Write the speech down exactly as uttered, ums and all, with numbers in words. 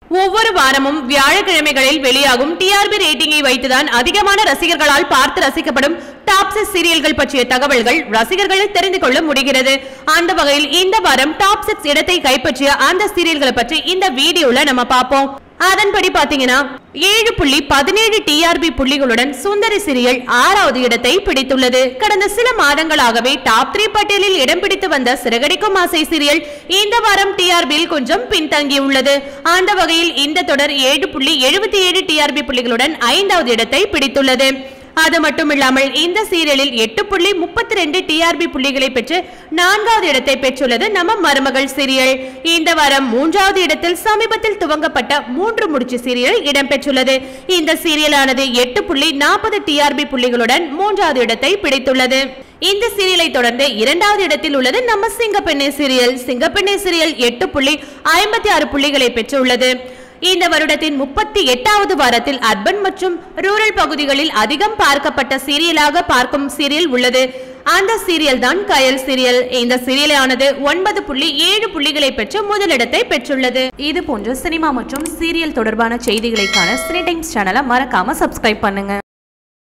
ஒவ்வொரு வாரமும் வியாழக்கிழமைகளில் வெளியாகும் டிஆர்பி ரேட்டிங்கை வைத்துதான் அதிகமான ரசிகர்களால் பார்த்து ரசிக்கப்படும் டாப் சிக்ஸ் சீரியல்கள் பற்றிய தகவல்கள் ரசிகர்களை தெரிந்து கொள்ள முடிகிறது. அந்த வகையில் இந்த வாரம் டாப் சிக்ஸ் இடத்தை கைப்பற்றிய அந்த சீரியல்களை பற்றி இந்த வீடியோல நம்ம பார்ப்போம். அதன்படி பாத்தீங்கன்னா ஏழு புள்ளி பதினேழு டிஆர்பி புள்ளிகளுடன் சுந்தரி சீரியல் ஆறாவது இடத்தை பிடித்துள்ளது. கடந்த சில மாதங்களாகவே டாப் த்ரீ பட்டியலில் இடம் பிடித்து வந்த சிறகடிக்கும் ஆசை சீரியல் இந்த வாரம் டிஆர்பியில் கொஞ்சம் பின்தங்கியுள்ளது. அந்த வகையில் இந்த தொடர் ஏழு புள்ளி எழுபத்தி ஏழு டிஆர்பி புள்ளிகளுடன் ஐந்தாவது இடத்தை பிடித்துள்ளது. அது மட்டுமில்லாமல் இந்த சீரியலில் எட்டு புள்ளி முப்பத்தி ரெண்டு டிஆர்பி புள்ளிகளை பெற்று நான்காவது இடத்தை பெற்றுள்ளது நம்ம மருமகள் சீரியல். இந்த வாரம் மூன்றாவது இடத்தில் சமீபத்தில் துவங்கப்பட்ட மூன்று முடிச்சு சீரியல் இடம்பெற்றுள்ளது. இந்த சீரியலானது எட்டு புள்ளி நாற்பது டிஆர்பி புள்ளிகளுடன் மூன்றாவது இடத்தை பிடித்துள்ளது. இந்த சீரியலை தொடர்ந்து இரண்டாவது இடத்தில் உள்ளது நம்ம சிங்கப்பெண்ணே சீரியல். சிங்கப்பெண்ணே சீரியல் எட்டு புள்ளி ஐம்பத்தி ஆறு புள்ளிகளை பெற்றுள்ளது. இந்த வருடத்தின் முப்பத்தி எட்டாவது வாரத்தில் அர்பன் மற்றும் ரூரல் பகுதிகளில் அதிகம் பார்க்கப்பட்ட சீரியலாக பார்க்கும் சீரியல் உள்ளது. அந்த சீரியல் தான் கயல் சீரியல். இந்த சீரியலானது ஒன்பது புள்ளி ஏழு புள்ளிகளை பெற்று முதலிடத்தை பெற்றுள்ளது. இது போன்ற சினிமா மற்றும் சீரியல் தொடர்பான செய்திகளை காண சினி டைம்ஸ் சேனலை மறக்காம சப்ஸ்கிரைப் பண்ணுங்க.